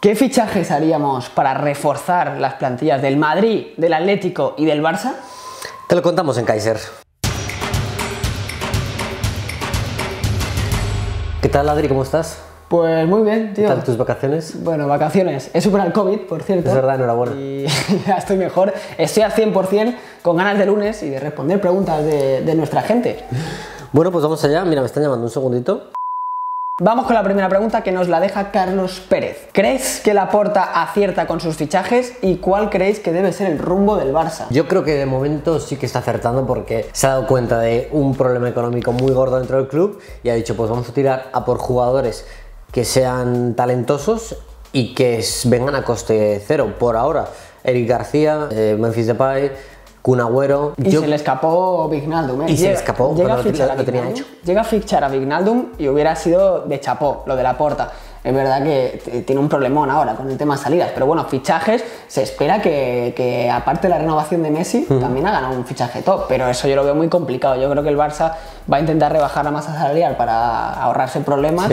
¿Qué fichajes haríamos para reforzar las plantillas del Madrid, del Atlético y del Barça? Te lo contamos en Kaiser. ¿Qué tal, Adri? ¿Cómo estás? Pues muy bien, tío. ¿Qué tal tus vacaciones? Bueno, vacaciones. He superado el COVID, por cierto. Es verdad, enhorabuena. Y ya estoy mejor. Estoy al 100% con ganas de lunes y de responder preguntas de nuestra gente. Bueno, pues vamos allá. Mira, me están llamando un segundito. Vamos con la primera pregunta que nos la deja Carlos Pérez. ¿Crees que Laporta acierta con sus fichajes y cuál creéis que debe ser el rumbo del Barça? Yo creo que de momento sí que está acertando porque se ha dado cuenta de un problema económico muy gordo dentro del club y ha dicho, pues vamos a tirar a por jugadores que sean talentosos y que vengan a coste cero. Por ahora, Eric García, Memphis Depay, Kun Agüero. Y se le escapó Wijnaldum, ¿eh? Y se le escapó, llega a lo fichar a tenía Wijnaldum, hecho. llega a fichar a Wijnaldum y hubiera sido de chapó lo de Laporta. Es verdad que tiene un problemón ahora con el tema salidas, pero bueno, fichajes, se espera que aparte de la renovación de Messi, también hagan un fichaje top, pero eso yo lo veo muy complicado. Yo creo que el Barça va a intentar rebajar la masa salarial para ahorrarse problemas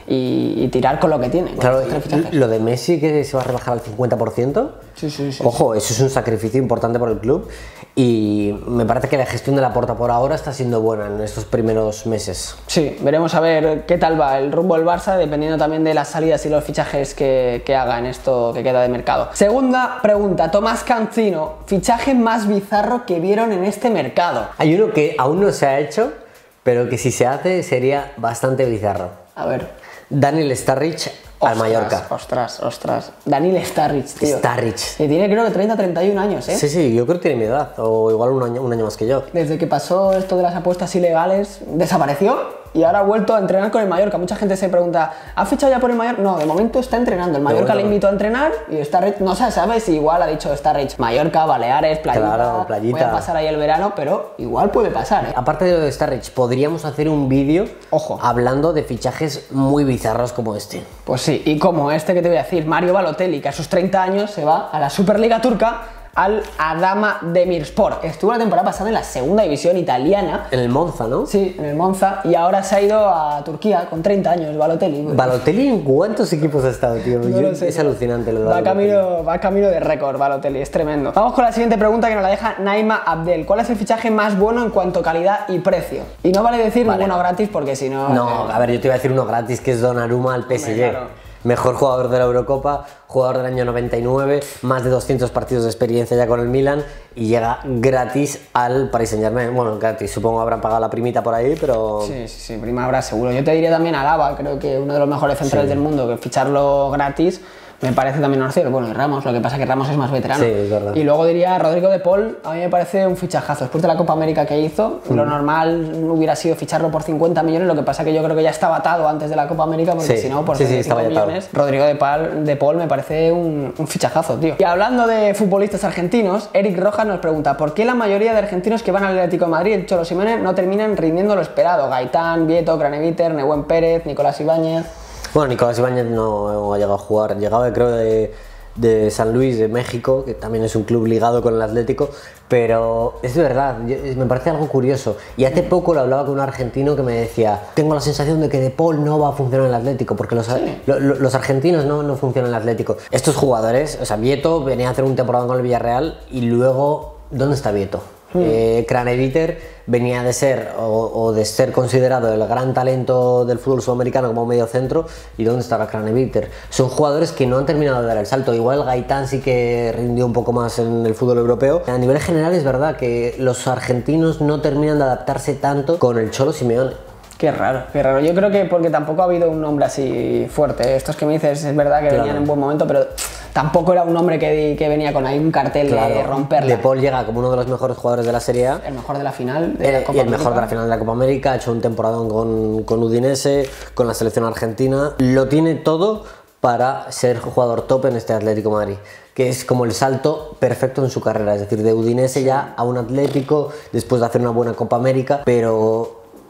y tirar con lo que tiene. Claro, lo de Messi que se va a rebajar al 50%, sí. Ojo, eso es un sacrificio importante por el club y me parece que la gestión de Laporta por ahora está siendo buena en estos primeros meses. Sí, veremos a ver qué tal va el rumbo del Barça, dependiendo también de las salidas y los fichajes que haga en esto que queda de mercado. Segunda pregunta, Tomás Cancino, fichaje más bizarro que vieron en este mercado. Hay uno que aún no se ha hecho, pero que si se hace sería bastante bizarro. A ver. Daniel Sturridge al Mallorca. Ostras. Daniel Sturridge, tío. Sturridge. Que tiene creo que 30-31 años, ¿eh? Sí, yo creo que tiene mi edad, o igual un año más que yo. Desde que pasó esto de las apuestas ilegales, desapareció y ahora ha vuelto a entrenar con el Mallorca. Mucha gente se pregunta, ¿ha fichado ya por el Mallorca? No, de momento está entrenando. El Mallorca le invitó a entrenar y Sturridge, no se sabe si igual ha dicho Sturridge, Mallorca, Baleares, playita. Claro, playita. Voy a pasar ahí el verano, pero igual puede pasar, ¿eh? Aparte de lo de Sturridge, podríamos hacer un vídeo hablando de fichajes muy bizarros como este. Pues sí, y como este que te voy a decir, Mario Balotelli, que a sus 30 años se va a la Superliga turca, al Adana Demirspor. Estuvo la temporada pasada en la segunda división italiana. En el Monza, ¿no? Sí, en el Monza. Y ahora se ha ido a Turquía con 30 años, Balotelli. ¿Balotelli en cuántos equipos ha estado, tío? No lo sé, es alucinante lo de va camino de récord, Balotelli, es tremendo. Vamos con la siguiente pregunta que nos la deja Naima Abdel. ¿Cuál es el fichaje más bueno en cuanto a calidad y precio? Y no vale decir ninguno gratis porque si no... No, a ver, yo te iba a decir uno gratis que es Donnarumma al PSG. Claro. Mejor jugador de la Eurocopa, jugador del año 99, más de 200 partidos de experiencia ya con el Milan y llega gratis al Paris Saint-Germain. Bueno, gratis, supongo habrán pagado la primita por ahí, pero... Sí, prima habrá seguro. Yo te diría también Alaba, creo que uno de los mejores centrales del mundo, que ficharlo gratis me parece también un acierto. Bueno, y Ramos, lo que pasa es que Ramos es más veterano. Sí, es verdad. Y luego diría Rodrigo de Paul, a mí me parece un fichajazo. Después de la Copa América que hizo, lo normal hubiera sido ficharlo por 50 millones, lo que pasa es que yo creo que ya estaba atado antes de la Copa América, porque si no, por 50 millones, Rodrigo de Paul me parece un fichajazo, tío. Y hablando de futbolistas argentinos, Eric Rojas nos pregunta, ¿por qué la mayoría de argentinos que van al Atlético de Madrid, el Cholo Simeone, no terminan rindiendo lo esperado? Gaitán, Vieto, Craneviter, Nehuen Pérez, Nicolás Ibáñez... Bueno, Nicolás Ibáñez no ha llegado a jugar, llegaba creo de San Luis, de México, que también es un club ligado con el Atlético, pero es verdad, me parece algo curioso. Y hace poco lo hablaba con un argentino que me decía, tengo la sensación de que De Paul no va a funcionar en el Atlético, porque los argentinos no funcionan en el Atlético. Estos jugadores, o sea, Vieto venía a hacer un temporada con el Villarreal y luego, ¿dónde está Vieto? Craneviter venía de ser o de ser considerado el gran talento del fútbol sudamericano como medio centro. ¿Y dónde estaba Craneviter? Son jugadores que no han terminado de dar el salto. Igual Gaitán sí que rindió un poco más en el fútbol europeo. A nivel general es verdad que los argentinos no terminan de adaptarse tanto con el Cholo Simeone. Qué raro. Yo creo que porque tampoco ha habido un nombre así fuerte. Estos que me dices es verdad que venían en buen momento, pero tampoco era un hombre que venía con ahí un cartel de romperla. De Paul llega como uno de los mejores jugadores de la Serie A. El mejor de la final de la Copa y el América. mejor de la final de la Copa América. Ha hecho un temporadón con Udinese, con la selección argentina. Lo tiene todo para ser jugador top en este Atlético de Madrid, que es como el salto perfecto en su carrera. Es decir, de Udinese ya a un Atlético, después de hacer una buena Copa América, pero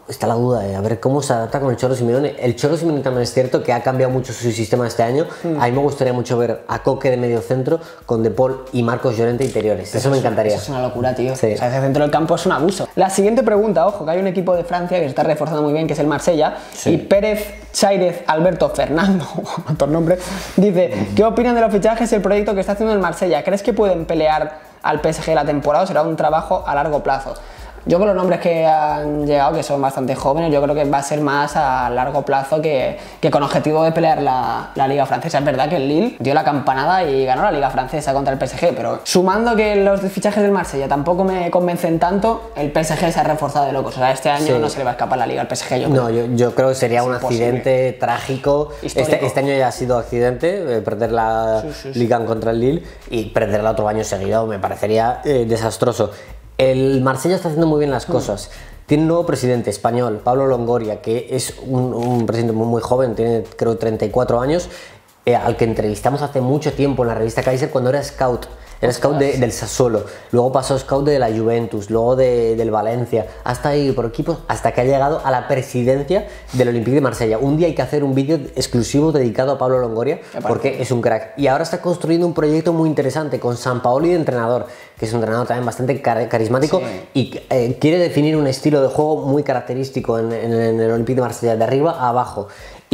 está la duda de a ver cómo se adapta con el Cholo Simeone. El Cholo Simeone también es cierto que ha cambiado mucho su sistema este año. A mí me gustaría mucho ver a Coque de medio centro con De Paul y Marcos Llorente interiores. Eso me encantaría. Eso es una locura, tío. Sí. O sea, ese centro del campo es un abuso. La siguiente pregunta, ojo, que hay un equipo de Francia que se está reforzando muy bien, que es el Marsella, y Pérez Chairez Alberto Fernando, otro nombre, dice, ¿qué opinan de los fichajes y el proyecto que está haciendo el Marsella? ¿Crees que pueden pelear al PSG la temporada o será un trabajo a largo plazo? Yo con los nombres que han llegado, que son bastante jóvenes, yo creo que va a ser más a largo plazo que con objetivo de pelear la Liga Francesa. Es verdad que el Lille dio la campanada y ganó la Liga Francesa contra el PSG, pero sumando que los fichajes del Marsella tampoco me convencen tanto, el PSG se ha reforzado de locos. O sea, este año no se le va a escapar la Liga al PSG. Yo creo que sería un accidente trágico. Este año ya ha sido accidente, perder la Liga contra el Lille y perderla otro año seguido me parecería desastroso. El Marsella está haciendo muy bien las cosas. Tiene un nuevo presidente español, Pablo Longoria, que es un presidente muy joven, tiene creo 34 años, al que entrevistamos hace mucho tiempo en la revista Kaiser cuando era scout. Era scout del Sassuolo, luego pasó scout de la Juventus, luego del Valencia, hasta ahí por equipos, hasta que ha llegado a la presidencia del Olympique de Marsella. Un día hay que hacer un vídeo exclusivo dedicado a Pablo Longoria porque es un crack. Y ahora está construyendo un proyecto muy interesante con Sampaoli de entrenador, que es un entrenador también bastante carismático y quiere definir un estilo de juego muy característico en el Olympique de Marsella, de arriba a abajo.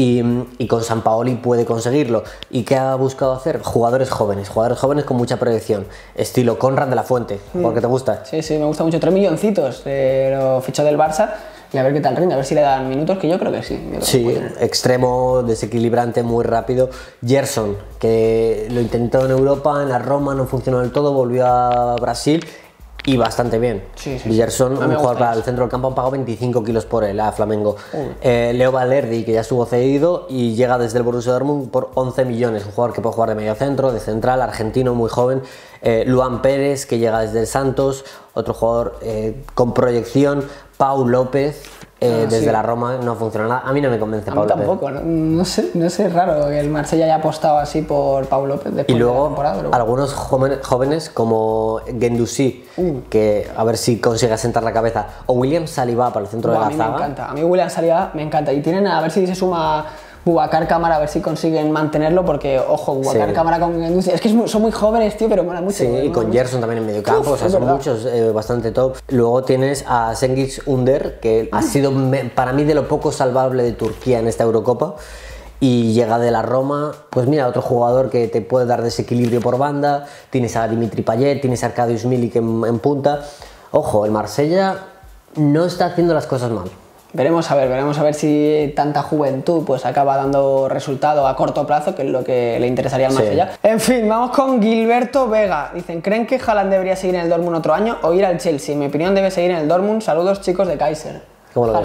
Y con Sampaoli puede conseguirlo. ¿Y qué ha buscado hacer? Jugadores jóvenes con mucha proyección, estilo Konrad de la Fuente, porque te gusta. Sí, me gusta mucho, 3 milloncitos, lo fichó del Barça y a ver qué tal rinde, a ver si le dan minutos, que yo creo que sí. Sí, extremo, desequilibrante, muy rápido. Gerson, que lo intentó en Europa, en la Roma no funcionó del todo, volvió a Brasil y bastante bien. Gerson, un jugador para el centro del campo, han pagado 25 kilos por él a Flamengo. Leo Valerdi, que ya estuvo cedido y llega desde el Borussia Dortmund por 11 millones. Un jugador que puede jugar de medio centro, de central, argentino, muy joven. Luan Pérez, que llega desde el Santos, otro jugador con proyección. Pau López, desde la Roma, no funciona nada. A mí no me convence Pau López. Tampoco, no sé, es raro que el Marsella haya apostado así por Pau López después y luego de la temporada. Pero algunos jóvenes como Guendouzi, que a ver si consigue asentar la cabeza, o William Saliba para el centro de la zaga. Me encanta, a mí William Saliba me encanta. Y tienen a ver si se suma Boubacar Kamara, a ver si consiguen mantenerlo, porque, ojo, Boubacar Kamara con Guendouzi, es que son muy jóvenes, tío, pero mola mucho. Sí, y con Gerson también en medio campo, o sea, son muchos, bastante top. Luego tienes a Cengiz Ünder, que ha sido para mí de lo poco salvable de Turquía en esta Eurocopa, y llega de la Roma. Pues mira, otro jugador que te puede dar desequilibrio por banda. Tienes a Dimitri Payet, tienes a Arkadiusz Milik en punta. Ojo, el Marsella no está haciendo las cosas mal. Veremos a ver si tanta juventud pues acaba dando resultado a corto plazo, que es lo que le interesaría al Marsella. En fin, vamos con Gilberto Vega. Dicen, ¿creen que Haaland debería seguir en el Dortmund otro año o ir al Chelsea? En mi opinión debe seguir en el Dortmund. Saludos, chicos de Kaiser. ¿Cómo lo ves?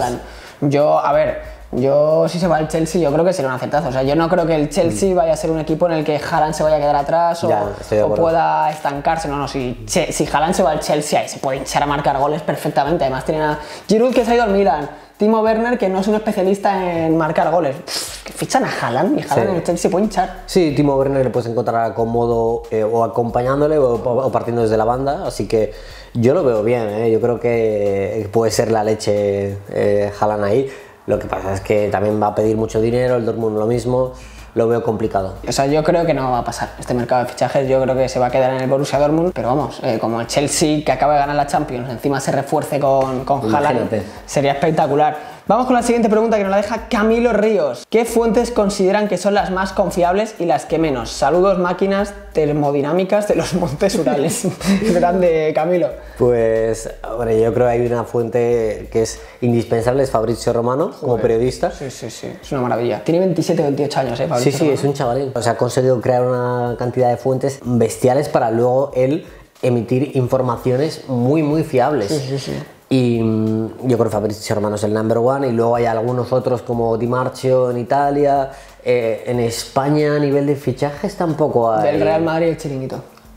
Yo si se va al Chelsea yo creo que sería un acertazo. O sea, yo no creo que el Chelsea vaya a ser un equipo en el que Haaland se vaya a quedar atrás o pueda estancarse. No, si Haaland se va al Chelsea ahí se puede hinchar a marcar goles perfectamente. Además tienen a Giroud, que se ha ido al Milan, Timo Werner, que no es un especialista en marcar goles. Que fichan a Haaland y Haaland en el Chelsea puede hinchar. Sí, Timo Werner le puedes encontrar cómodo o acompañándole o partiendo desde la banda, así que yo lo veo bien, yo creo que puede ser la leche Haaland ahí. Lo que pasa es que también va a pedir mucho dinero, el Dortmund lo mismo, lo veo complicado. O sea, yo creo que no va a pasar este mercado de fichajes, yo creo que se va a quedar en el Borussia Dortmund, pero vamos, como el Chelsea, que acaba de ganar la Champions, encima se refuerce con Haaland, sería espectacular. Vamos con la siguiente pregunta, que nos la deja Camilo Ríos. ¿Qué fuentes consideran que son las más confiables y las que menos? Saludos, máquinas termodinámicas de los montes Urales. Grande, Camilo. Pues, hombre, yo creo que hay una fuente que es indispensable, es Fabrizio Romano, como periodista. Sí, es una maravilla. Tiene 27 o 28 años, Fabrizio Romano. Es un chavalín. O sea, ha conseguido crear una cantidad de fuentes bestiales para luego él emitir informaciones muy fiables. Sí. Y yo creo que Fabrizio Romano es el number one, y luego hay algunos otros como Di Marcio en Italia. En España a nivel de fichajes tampoco hay. Del Real Madrid el chiringuito.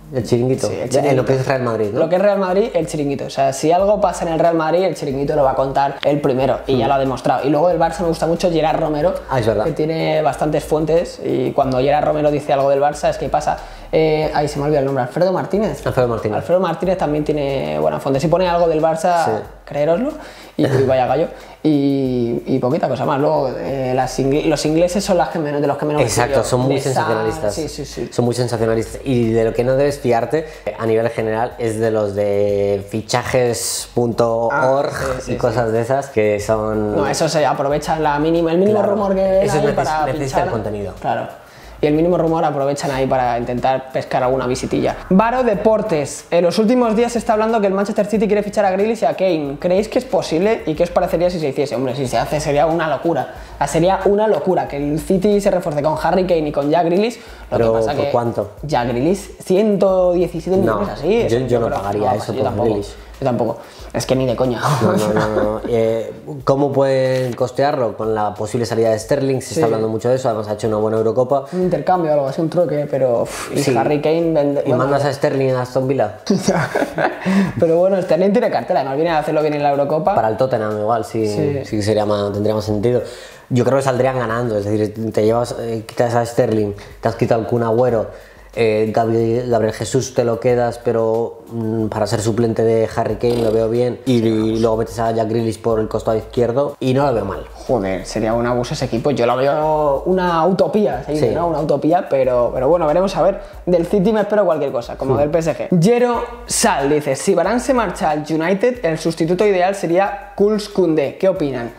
El chiringuito. Sí, el chiringuito. En lo que es Real Madrid, ¿no? Lo que es Real Madrid, el chiringuito. O sea, si algo pasa en el Real Madrid, el chiringuito lo va a contar el primero. Y ya lo ha demostrado. Y luego del Barça me gusta mucho Gerard Romero, es verdad. que tiene bastantes fuentes. Y cuando Gerard Romero dice algo del Barça, es que pasa. Ahí se me olvida el nombre. Alfredo Martínez. Alfredo Martínez también tiene buena fuente. Si pone algo del Barça, sí, creéroslo. Y vaya gallo. Y poquita cosa más. Luego, los ingleses son de los que menos. Exacto, son muy sensacionalistas. Sí. Son muy sensacionalistas. Y de lo que no debes fiarte a nivel general es de los de fichajes.org y cosas de esas que son. No, eso se aprovecha el mínimo rumor que eso hay para necesita el contenido. Claro. Y el mínimo rumor aprovechan ahí para intentar pescar alguna visitilla. Varo Deportes. En los últimos días se está hablando que el Manchester City quiere fichar a Grealish y a Kane. ¿Creéis que es posible y qué os parecería si se hiciese? Hombre, si se hace sería una locura. Sería una locura que el City se refuerce con Harry Kane y con Jack Grealish. ¿Pero por cuánto? Jack Grealish, 117 millones así. Yo no pagaría eso por Grealish. Yo tampoco. Es que ni de coña. No. ¿Cómo pueden costearlo? Con la posible salida de Sterling, se está hablando mucho de eso, además ha hecho una buena Eurocopa. Un intercambio o algo así, un truque, pero... y Harry Kane vende... ¿Y mandas a Sterling a Aston Villa? Pero bueno, Sterling tiene cartera, además viene a hacerlo bien en la Eurocopa. Para el Tottenham igual, sí tendría más sentido. Yo creo que saldrían ganando, es decir, te llevas, quitas a Sterling, te has quitado el Kun Agüero, Gabriel Jesús te lo quedas, pero para ser suplente de Harry Kane lo veo bien, y luego metes a Jack Grealish por el costado izquierdo y no lo veo mal. Joder, sería un abuso ese equipo, yo lo veo una utopía, ¿se dice, ¿no? Una utopía, pero bueno, veremos a ver. Del City me espero cualquier cosa, como del PSG. Jero Sal dice, si Varane se marcha al United, el sustituto ideal sería Jules Koundé, ¿qué opinan?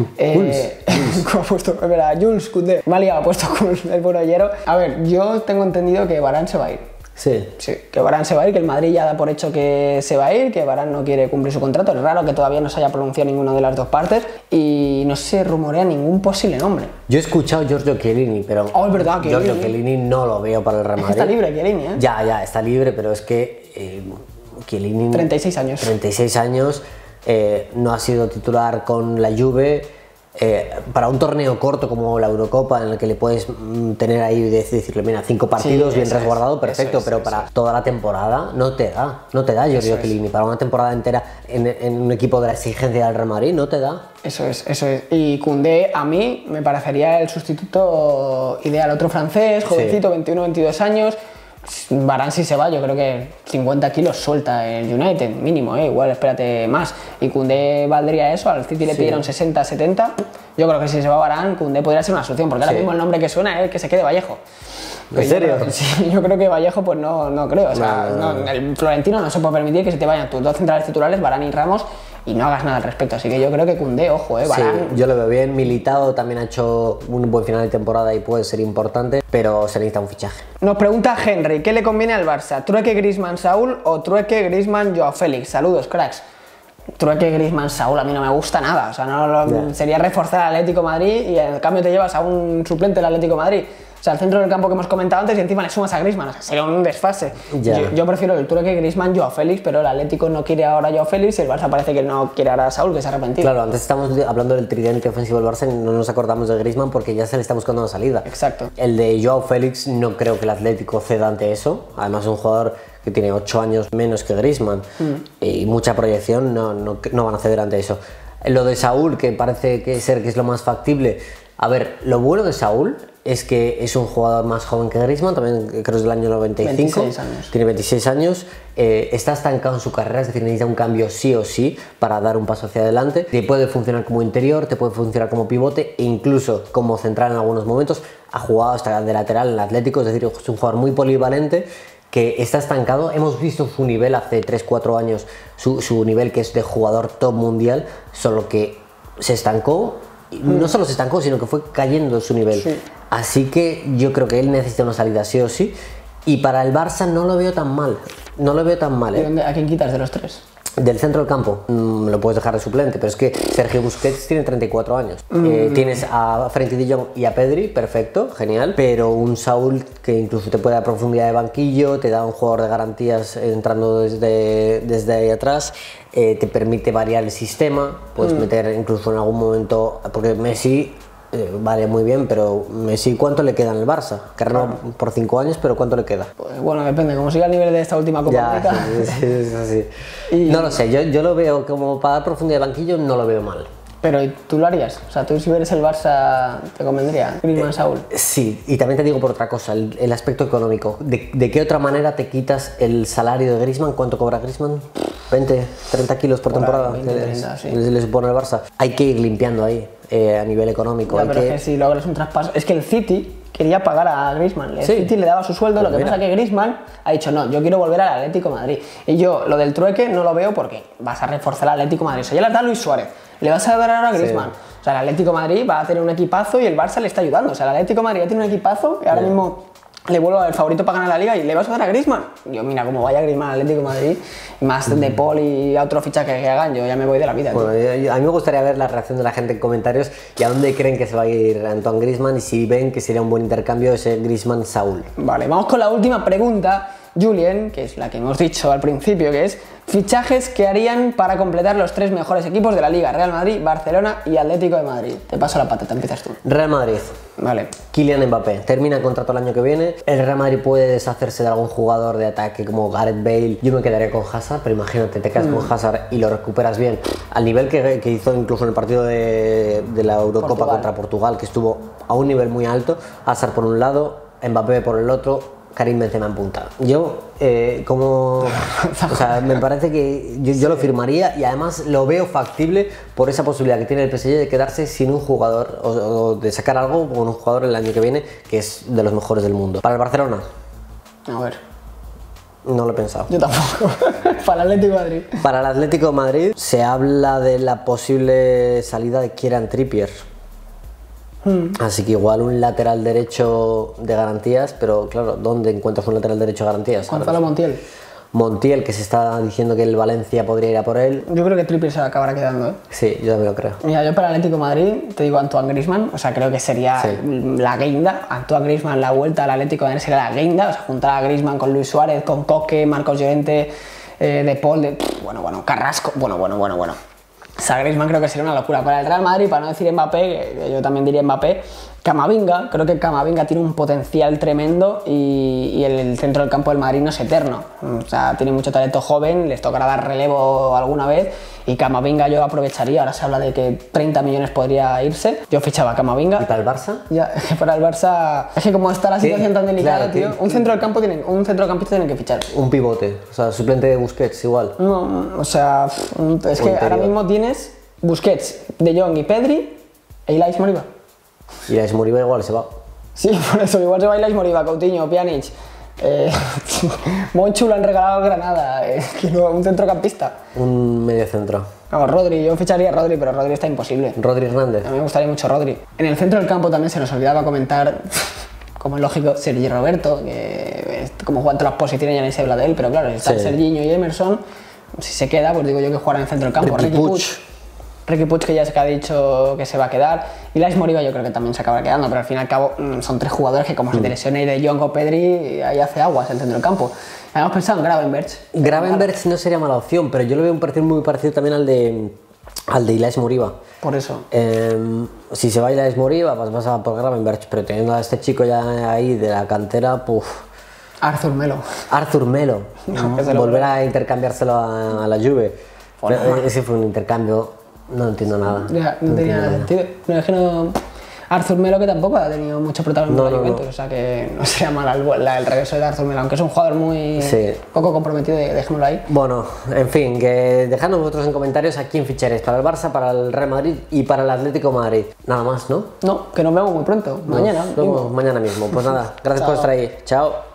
Jules Koundé. Me ha liado, ha puesto Jules, el borollero. A ver, yo tengo entendido que Varane se va a ir. Sí, que Varane se va a ir, que el Madrid ya da por hecho que se va a ir, que Varane no quiere cumplir su contrato. Es raro que todavía no se haya pronunciado ninguna de las dos partes y no se rumorea ningún posible nombre. Yo he escuchado Giorgio Chiellini, pero es verdad, Giorgio Chiellini no lo veo para el Real Madrid. Está libre Chiellini, ¿eh? Ya, está libre, pero es que Chiellini... 36 años. 36 años, no ha sido titular con la Juve. Para un torneo corto como la Eurocopa, en el que le puedes tener ahí y decirle, mira, 5 partidos bien resguardado, perfecto, pero para toda la temporada no te da Giorgio Chiellini, para una temporada entera en un equipo de la exigencia del Real Madrid no te da. Eso es. Y Koundé a mí me parecería el sustituto ideal, otro francés, jovencito, 21-22 años. Varane si se va, yo creo que 50 kilos suelta el United, mínimo, igual espérate más. Y Koundé valdría eso, al City le pidieron 60-70. Yo creo que si se va Varane, Koundé podría ser una solución, porque ahora mismo el nombre que suena es que se quede Vallejo. ¿En serio? Yo creo que Vallejo pues no creo, o sea, el Florentino no se puede permitir que se te vayan tus dos centrales titulares, Varane y Ramos, y no hagas nada al respecto, así que yo creo que Koundé, ojo, Varane. Sí, yo lo veo bien. Militao también ha hecho un buen final de temporada y puede ser importante, pero se necesita un fichaje. Nos pregunta Henry, ¿qué le conviene al Barça? ¿Trueque Griezmann Saúl o trueque Griezmann Joao Félix? Saludos, cracks. Trueque Griezmann Saúl a mí no me gusta nada, o sea, sería reforzar al Atlético de Madrid y en cambio te llevas a un suplente del Atlético de Madrid. O sea, el centro del campo que hemos comentado antes y encima le sumas a Griezmann, o sea, sería un desfase. Yo prefiero el trueque Griezmann Joao Félix, pero el Atlético no quiere ahora a Joao Félix y el Barça parece que no quiere ahora a Saúl, que se ha arrepentido. Claro, antes estamos hablando del tridente ofensivo del Barça y no nos acordamos de Griezmann porque ya se le está buscando una salida. Exacto. El de Joao Félix no creo que el Atlético ceda ante eso, además es un jugador que tiene 8 años menos que Griezmann y mucha proyección, no van a ceder ante eso. Lo de Saúl, que parece que es lo más factible. A ver, lo bueno de Saúl es que es un jugador más joven que Griezmann, también creo que es del año 95, 26 años. Tiene 26 años, está estancado en su carrera, es decir, necesita un cambio sí o sí para dar un paso hacia adelante. Te puede funcionar como interior, te puede funcionar como pivote e incluso como central en algunos momentos. Ha jugado hasta de lateral en el Atlético, es decir, es un jugador muy polivalente que está estancado. Hemos visto su nivel hace 3-4 años, su nivel que es de jugador top mundial, solo que se estancó. No solo se estancó, sino que fue cayendo su nivel. Así que yo creo que él necesita una salida sí o sí. Y para el Barça no lo veo tan mal. No lo veo tan mal. ¿Y a quién quitas de los tres? Del centro del campo, lo puedes dejar de suplente, pero es que Sergio Busquets tiene 34 años. Tienes a Frenkie de Jong y a Pedri, perfecto, genial, pero un Saúl que incluso te puede dar profundidad de banquillo, te da un jugador de garantías entrando desde ahí atrás, te permite variar el sistema, puedes meter incluso en algún momento, porque Messi vale muy bien, pero Messi, ¿cuánto le queda en el Barça? Que renovó por 5 años, pero ¿cuánto le queda? Pues bueno, depende, como siga el nivel de esta última Copa América. Sí. No lo sé, yo lo veo como para dar profundidad de banquillo, no lo veo mal. Pero ¿tú lo harías? O sea, tú si eres el Barça, ¿te convendría Griezmann, Saúl? Sí, y también te digo por otra cosa, el aspecto económico. ¿De qué otra manera te quitas el salario de Griezmann? ¿Cuánto cobra Griezmann? 20, 30 kilos por temporada. 20, 30, sí. Le supone al Barça. Hay que ir limpiando ahí a nivel económico. Ya, pero es que si logras un traspaso... Es que el City quería pagar a Griezmann. El City le daba su sueldo, pues lo que pasa es que Griezmann ha dicho no, yo quiero volver al Atlético de Madrid. Y yo lo del trueque no lo veo porque vas a reforzar al Atlético de Madrid. O sea, ya le da Luis Suárez, le vas a dar ahora a Griezmann. Sí. O sea, el Atlético de Madrid va a tener un equipazo y el Barça le está ayudando. O sea, el Atlético de Madrid ya tiene un equipazo y ahora mismo le vuelvo el favorito para ganar la Liga y le vas a dar a Griezmann. Yo, mira, como vaya Griezmann al Atlético de Madrid, más de Paul y a otro fichaje que hagan, yo ya me voy de la vida. Bueno, a mí me gustaría ver la reacción de la gente en comentarios y a dónde creen que se va a ir Antoine Griezmann y si ven que sería un buen intercambio ese Griezmann-Saúl. Vale, vamos con la última pregunta, Julien, que es la que hemos dicho al principio, que es fichajes que harían para completar los 3 mejores equipos de la Liga: Real Madrid, Barcelona y Atlético de Madrid. Te paso la patata, empiezas tú. Real Madrid. Vale. Kylian Mbappé termina el contrato el año que viene. El Real Madrid puede deshacerse de algún jugador de ataque como Gareth Bale. Yo me quedaría con Hazard, pero imagínate, te quedas con Hazard y lo recuperas bien al nivel que hizo incluso en el partido de la Eurocopa contra Portugal, que estuvo a un nivel muy alto. Hazard por un lado, Mbappé por el otro, Karim Benzema en punta. Yo, o sea, me parece que yo lo firmaría y además lo veo factible por esa posibilidad que tiene el PSG de quedarse sin un jugador o de sacar algo con un jugador el año que viene que es de los mejores del mundo. Para el Barcelona. A ver. No lo he pensado. Yo tampoco. Para el Atlético de Madrid. Para el Atlético de Madrid se habla de la posible salida de Kieran Trippier. Así que igual un lateral derecho de garantías, pero claro, ¿dónde encuentras un lateral derecho de garantías? Gonzalo Montiel. Montiel, que se está diciendo que el Valencia podría ir a por él. Yo creo que Trippier se acabará quedando, ¿eh? Sí, yo también lo creo. Mira, yo para el Atlético de Madrid te digo Antoine Griezmann, o sea, creo que sería la guinda. Antoine Griezmann, la vuelta al Atlético de Madrid sería la guinda, o sea, juntar a Griezmann con Luis Suárez, con Coque, Marcos Llorente, De Paul, bueno, Carrasco, bueno. O sea, Griezmann creo que sería una locura. Para el Real Madrid, para no decir Mbappé, que yo también diría Mbappé, Camavinga, creo que Camavinga tiene un potencial tremendo y el centro del campo del Madrid no es eterno. O sea, tiene mucho talento joven, les tocará dar relevo alguna vez y Camavinga yo aprovecharía. Ahora se habla de que 30 millones podría irse. Yo fichaba a Camavinga. ¿Y para el Barça? Ya, para el Barça, es que como está la situación tan delicada, tío, un centrocampista tienen que fichar. Un pivote, o sea, suplente de Busquets igual. No, o sea, es que ahora mismo tienes Busquets, De Jong y Pedri e Ilais Moriba. Y Ilais Moriba igual se va. Sí, por eso, igual se va Ilais Moriba, Coutinho, Pjanic. Monchu lo han regalado al Granada, un centrocampista. Un mediocentro. No, Rodri, yo ficharía a Rodri, pero Rodri está imposible. Rodri Hernández. A mí me gustaría mucho Rodri. En el centro del campo también se nos olvidaba comentar, como es lógico, Sergi Roberto, que como juega en todas las posiciones ya ni se habla de él, pero claro, está Serginho y Emerson, si se queda, pues digo yo que jugará en el centro del campo. Riqui Puig, que ya se ha dicho que se va a quedar. Y Ilais Moriba yo creo que también se acabará quedando, pero al fin y al cabo son 3 jugadores que como se te lesione De Jong o Pedri, ahí hace aguas el centro del campo. Habíamos pensado en Gravenberch. Gravenberch no sería mala opción, pero yo lo veo un perfil muy parecido también al de Ilais Moriba. Por eso. Si se va Ilais Moriba, pues vas a por Gravenberch, pero teniendo a este chico ya ahí de la cantera, puf. Arthur Melo. Volver a intercambiárselo a la Juve. Ese fue un intercambio. No entiendo nada. Ya, no tenía nada sentido. No, es que no. Arthur Melo, que tampoco ha tenido mucho protagonismo en la Juventus, o sea que no sería mal el regreso de Arthur Melo, aunque es un jugador muy poco comprometido, dejémoslo ahí. Bueno, en fin, que dejadnos vosotros en comentarios a quién ficharéis, para el Barça, para el Real Madrid y para el Atlético de Madrid. Nada más, ¿no? No, que nos vemos muy pronto, mañana. Nos vemos mañana mismo. Pues nada, gracias por estar ahí. Chao.